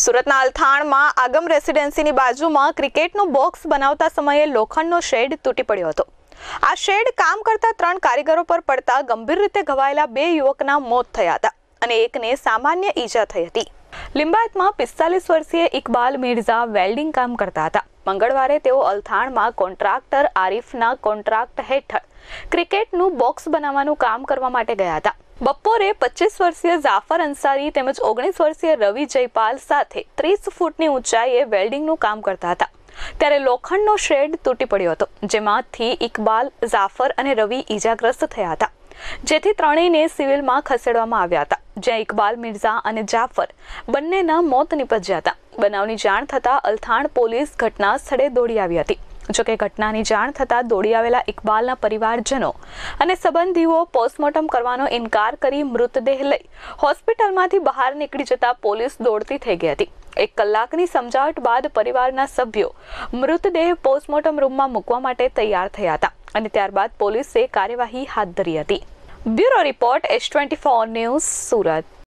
સુરતના અલથાણમાં આગમ રેસિડેન્સીની બાજુમાં ક્રિકેટનું બોક્સ બનાવતા સમયે લોખંડનો શેડ તૂટી પડ્યો હતો। આ શેડ કામ કરતા 3 કારીગરો પર પડતા ગંભીર રીતે ઘવાયેલા 2 યુવકના મોત થયા હતા અને એકને સામાન્ય ઈજા થઈ હતી। લિંબાયતમાં 45 વર્ષીય ઇકબાલ મિર્ઝા વેલ્ડિંગ કામ કરતા હતા। મંગળવારે તેઓ અલથાણમાં કોન્ટ્રાક્ટર આરિફના કોન્ટ્રાક્ટ હેઠળ ક્રિકેટનું બોક્સ બનાવવાનું કામ કરવા માટે ગયા હતા। બપોરે 25 વર્ષીય જાફર અંસારી તેમજ 19 વર્ષીય રવિ જયપાલ સાથે 30 ફૂટની ઊંચાઈએ વેલ્ડિંગનું કામ કરતા હતા ત્યારે લોખંડનો શેડ તૂટી પડ્યો હતો, જેમાંથી ઇકબાલ, જાફર અને રવિ ઈજાગ્રસ્ત થયા હતા, જેથી ત્રણેયને સિવિલમાં ખસેડવામાં આવ્યા હતા, જ્યાં ઇકબાલ મિર્ઝા અને જાફર બંનેના મોત નિપજ્યા હતા। બનાવની જાણ થતાં અલથાણ પોલીસ ઘટના સ્થળે દોડી આવી હતી। જોકે ઘટનાની જાણ થતાં દોડી આવેલા ઇકબાલના પરિવારજનો અને સંબંધીઓ પોસ્ટમોર્ટમ કરવાનો ઇનકાર કરી મૃતદેહ લઈ હોસ્પિટલમાંથી બહાર નીકળી જતા પોલીસ દોડતી થઈ ગઈ હતી। 1 કલાકની સમજાવટ બાદ પરિવારના સભ્યો મૃતદેહ પોસ્ટમોર્ટમ રૂમમાં મૂકવા માટે તૈયાર થયા હતા અને ત્યારબાદ પોલીસે કાર્યવાહી હાથ ધરી હતી। Bureau report S24 news, Surat.